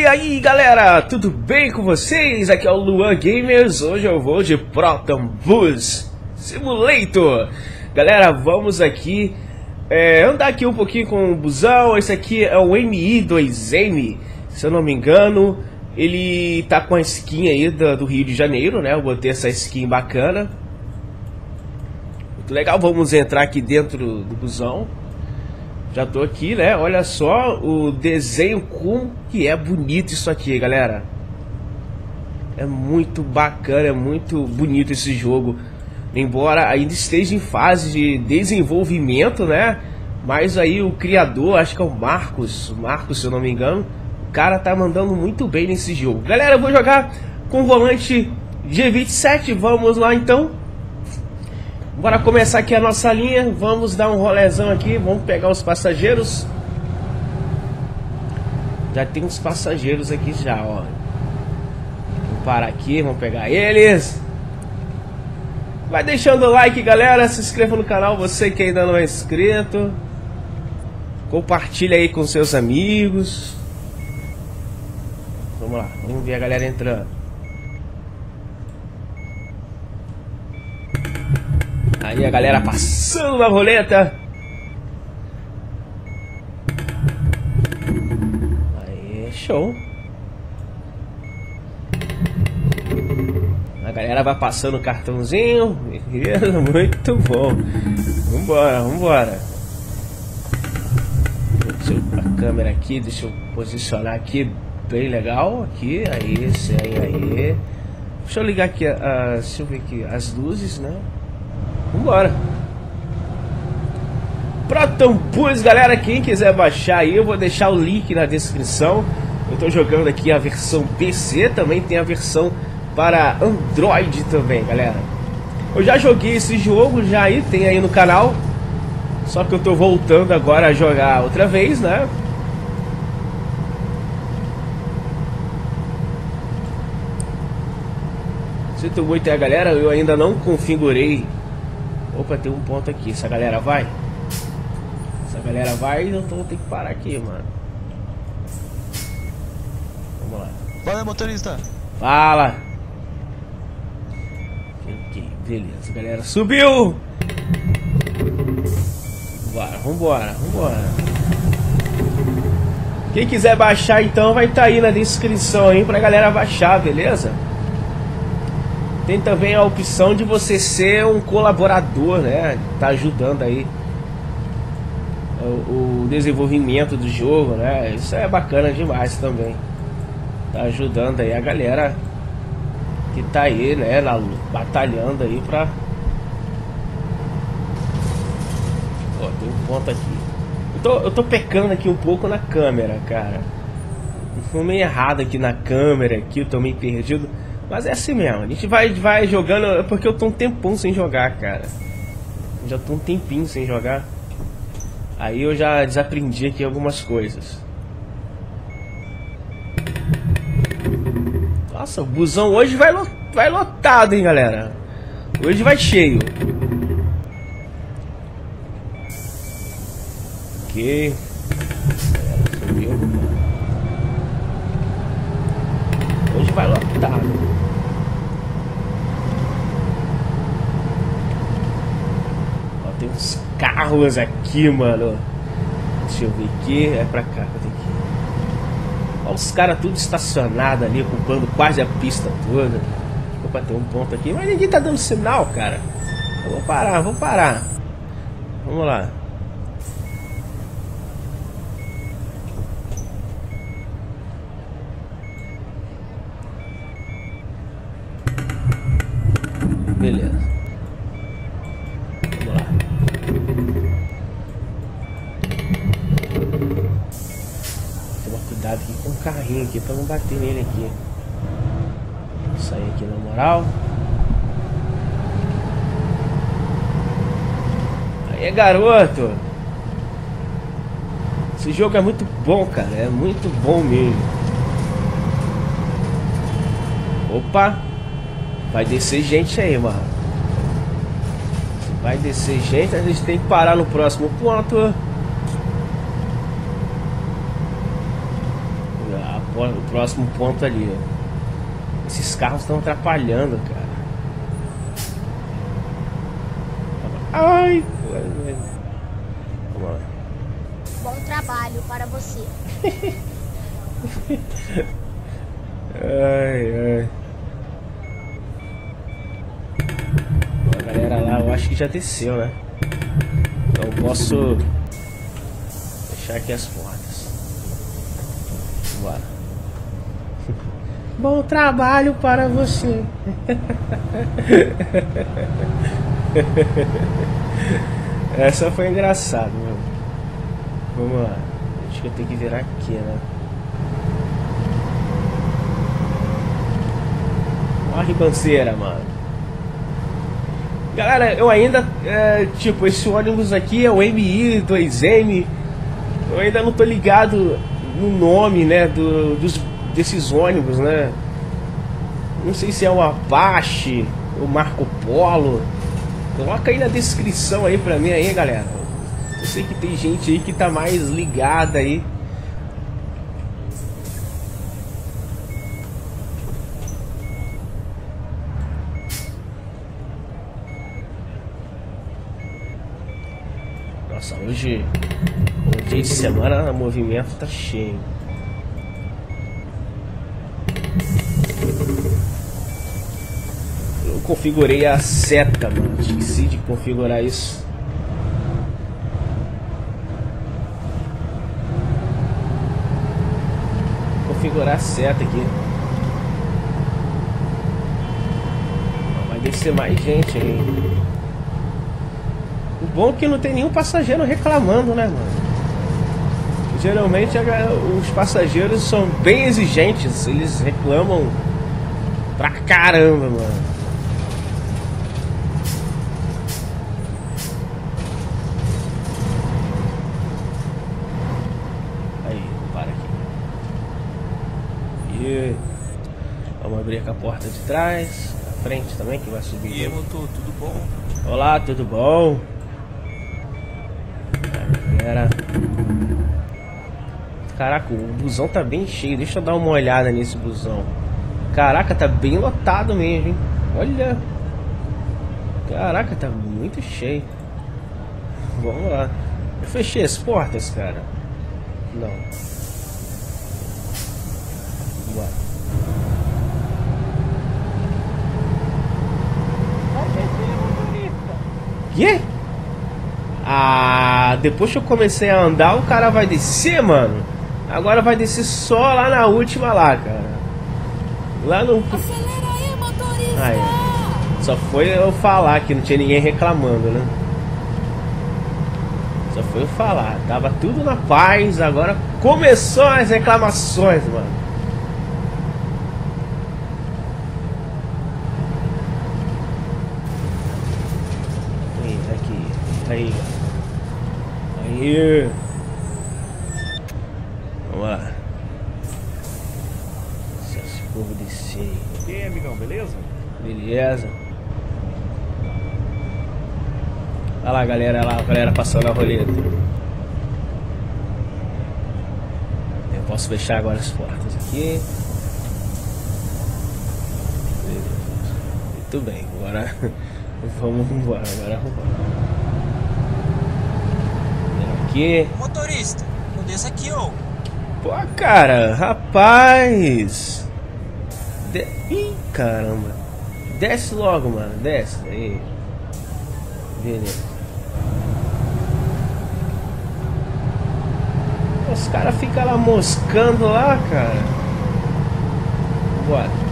aí galera, tudo bem com vocês? Aqui é o Luan Gamers. Hoje eu vou de Proton Bus Simulator. Galera, vamos aqui andar aqui um pouquinho com o busão. Esse aqui é o MI2M, se eu não me engano. Ele tá com a skin aí do Rio de Janeiro, né? Eu botei essa skin bacana, muito legal. Vamos entrar aqui dentro do busão. Já tô aqui, né? Olha só o desenho, como que é bonito isso aqui, galera. É muito bacana, é muito bonito esse jogo. Embora ainda esteja em fase de desenvolvimento, né? Mas aí o criador, acho que é o Marcos, se eu não me engano, o cara tá mandando muito bem nesse jogo. Galera, eu vou jogar com o volante G27, vamos lá então. Bora começar aqui a nossa linha. Vamos dar um rolezão aqui. Vamos pegar os passageiros. Já tem uns passageiros aqui já, ó. Vamos parar aqui, vamos pegar eles. Vai deixando o like, galera. Se inscreva no canal, você que ainda não é inscrito. Compartilha aí com seus amigos. Vamos lá, vamos ver a galera entrando. Aí a galera passando na roleta. Aí, show. A galera vai passando o cartãozinho. Muito bom. Vambora, vambora. Deixa eu, a câmera aqui, deixa eu posicionar aqui. Bem legal aqui. Aí, aí. Deixa eu ligar aqui, deixa eu ver aqui as luzes, né? Vambora. Proton Bus, galera, quem quiser baixar aí, eu vou deixar o link na descrição. Eu tô jogando aqui a versão PC, também tem a versão para Android também, galera. Eu já joguei esse jogo, já aí tem aí no canal. Só que eu tô voltando agora a jogar outra vez, né? Sinto muito aí, galera, eu ainda não configurei. Opa, tem um ponto aqui. Essa galera vai? Essa galera vai, então eu tenho que parar aqui, mano. Vamos lá. Fala, motorista. Fala. Ok, beleza, galera. Subiu! Vambora, vambora, vambora. Quem quiser baixar, então, vai estar aí na descrição aí pra galera baixar, beleza? Tem também a opção de você ser um colaborador, né? Tá ajudando aí o desenvolvimento do jogo, né? Isso é bacana demais também. Tá ajudando aí a galera que tá aí, né? Batalhando aí pra... Ó, tem um ponto aqui. Eu tô pecando aqui um pouco na câmera, cara. Foi meio errado aqui na câmera, aqui, eu tô meio perdido. Mas é assim mesmo, a gente vai jogando, porque eu tô um tempão sem jogar, cara. Já tô um tempinho sem jogar. Aí eu já desaprendi aqui algumas coisas. Nossa, o busão hoje vai lotado, hein, galera. Hoje vai cheio. Ok. Hoje vai lotado. Tem uns carros aqui, mano. Deixa eu ver aqui. É pra cá que eu tenho que ir. Olha os caras tudo estacionado ali, ocupando quase a pista toda. Opa, tem um ponto aqui. Mas ninguém tá dando sinal, cara. Eu vou parar, vou parar. Vamos lá. Beleza. Cuidado aqui com o carrinho aqui pra não bater nele aqui. Vou sair aqui na moral. Aí, garoto. Esse jogo é muito bom, cara. É muito bom mesmo. Opa. Vai descer gente aí, mano. Se vai descer gente, a gente tem que parar no próximo ponto. O próximo ponto ali, ó. Esses carros estão atrapalhando, cara. Ai! Vamos lá. Bom trabalho para você. Ai. A galera lá, eu acho que já desceu, né? Então eu posso fechar aqui as portas. Bora. Bom trabalho para você. Essa foi engraçada, meu. Vamos lá. Acho que eu tenho que virar aqui, né? Ó a ribanceira, mano. Galera, eu ainda... tipo, esse ônibus aqui é o MI2M. Eu ainda não tô ligado no nome, né? Desses ônibus, né? Não sei se é o Apache, o Marco Polo. Coloca aí na descrição aí pra mim aí, galera. Eu sei que tem gente aí que tá mais ligada aí. Nossa, hoje o dia de semana o movimento tá cheio. Eu configurei a seta, mano. Esqueci de configurar isso. Configurar a seta aqui. Vai descer mais gente aí. O bom é que não tem nenhum passageiro reclamando, né, mano? Geralmente os passageiros são bem exigentes. Eles reclamam pra caramba, mano. Vamos abrir aqui a porta de trás, a frente também que vai subir. E aí, motor, tudo bom? Olá, tudo bom? Galera. Caraca, o busão tá bem cheio. Deixa eu dar uma olhada nesse busão. Caraca, tá bem lotado mesmo, hein? Olha. Caraca, tá muito cheio. Vamos lá. Eu fechei as portas, cara. Não. Bora. Quê? Ah, depois que eu comecei a andar, o cara vai descer, mano. Agora vai descer só lá na última lá, cara. Lá no... Acelera aí, motorista! Aí, só foi eu falar que não tinha ninguém reclamando, né? Só foi eu falar. Tava tudo na paz, agora começou as reclamações, mano. Aí. Vamos lá. Deixa esse povo descer. E aí, amigão, beleza? Beleza. Olha lá, galera, a galera passando a roleta. Eu posso fechar agora as portas aqui. Muito bem, agora vamos embora. Aqui. Motorista, não desça aqui, ô. Pô, cara, rapaz. Ih, caramba. Desce logo, mano. Desce. Aí. Beleza. Os caras ficam lá moscando lá, cara. Bora.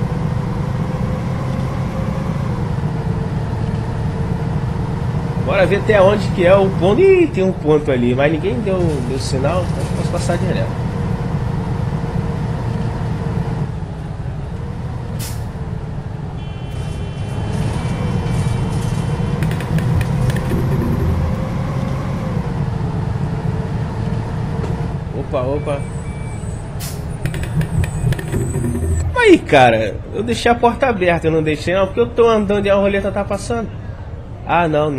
Bora ver até onde que é o ponto. Ih, tem um ponto ali, mas ninguém deu sinal, então eu posso passar direto. Opa. Calma aí, cara. Eu deixei a porta aberta, eu não deixei não, porque eu tô andando e a roleta tá passando. Ah, não.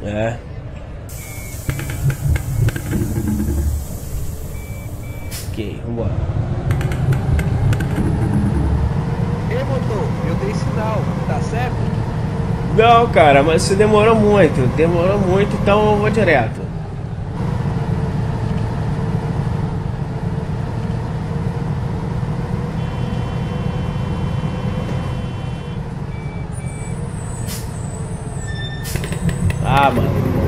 É. Ok, vambora. Ei, motor, eu dei sinal, tá certo? Não, cara, mas você demorou muito, então eu vou direto. Ah, mano,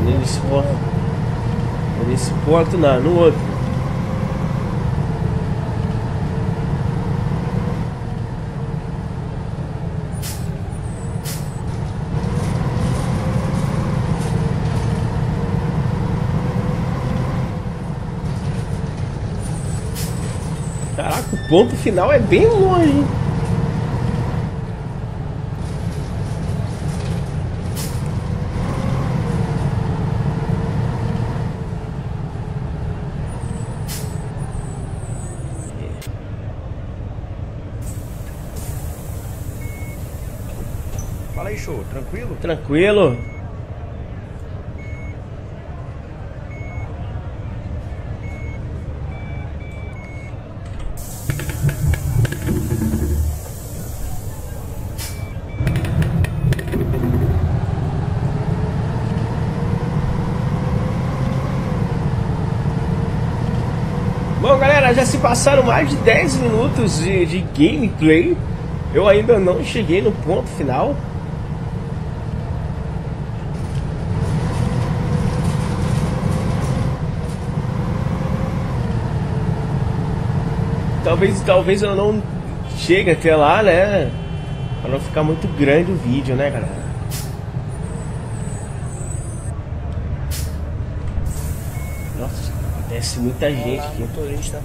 nesse ponto não, no outro. Caraca, o ponto final é bem longe, hein? Fala aí, show, tranquilo? Tranquilo. Bom, galera, já se passaram mais de 10 minutos de gameplay. Eu ainda não cheguei no ponto final. Talvez eu não chegue até lá, né? Pra não ficar muito grande o vídeo, né, galera? Nossa, desce muita gente aqui. Motorista.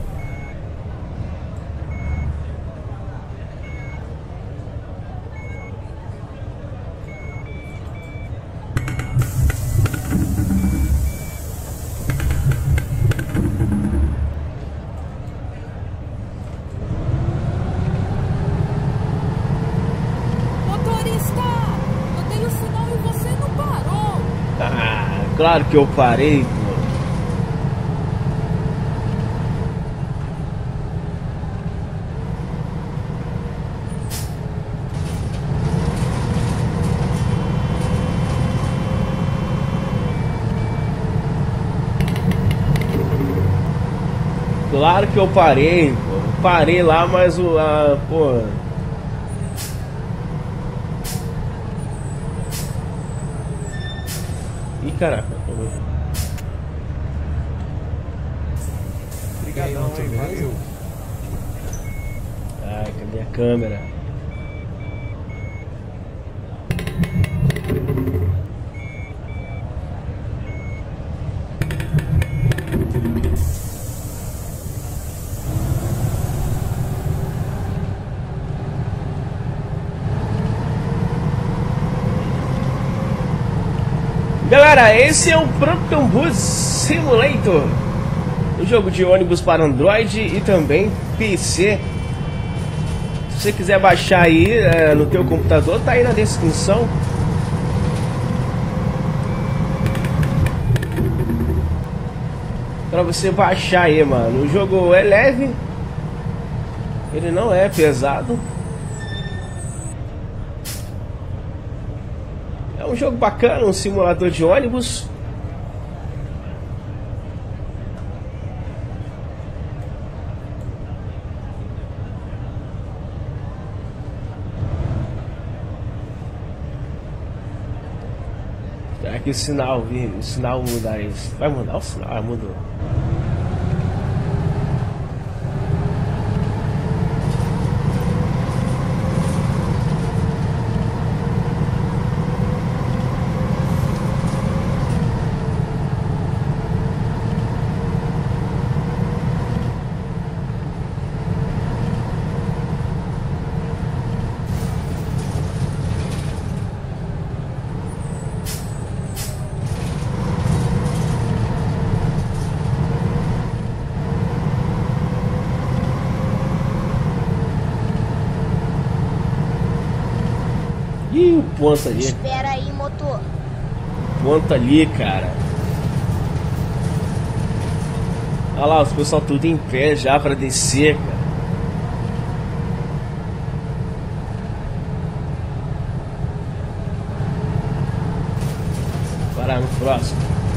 Claro que eu parei, pô. Claro que eu parei, pô. Parei lá, mas pô. Ih, caraca. Obrigadão, hein, valeu. Ai, cadê a câmera? Galera, esse é o Proton Bus Simulator, um jogo de ônibus para Android e também PC. Se você quiser baixar aí no teu computador, tá aí na descrição. Pra você baixar aí, mano. O jogo é leve, ele não é pesado. É um jogo bacana, um simulador de ônibus. Será que o sinal mudar isso? Vai mudar o sinal? Ah, mudou. Ih, o ponto ali. Espera aí, motor. quanto ali, cara. Olha lá, os pessoal tudo em pé já pra descer, cara. Parar no próximo.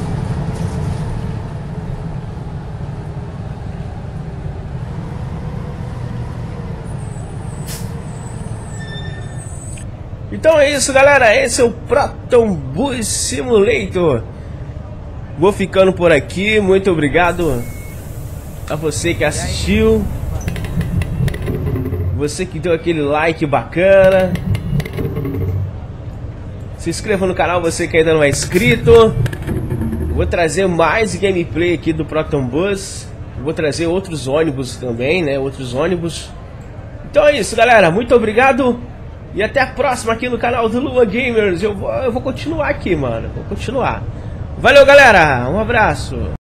Então é isso, galera. Esse é o Proton Bus Simulator. Vou ficando por aqui. Muito obrigado a você que assistiu, você que deu aquele like bacana. Se inscreva no canal, você que ainda não é inscrito. Vou trazer mais gameplay aqui do Proton Bus. Vou trazer outros ônibus também, né? Outros ônibus. Então é isso, galera. Muito obrigado. E até a próxima aqui no canal do Lua Gamers. Eu vou continuar aqui, mano. Vou continuar. Valeu, galera. Um abraço.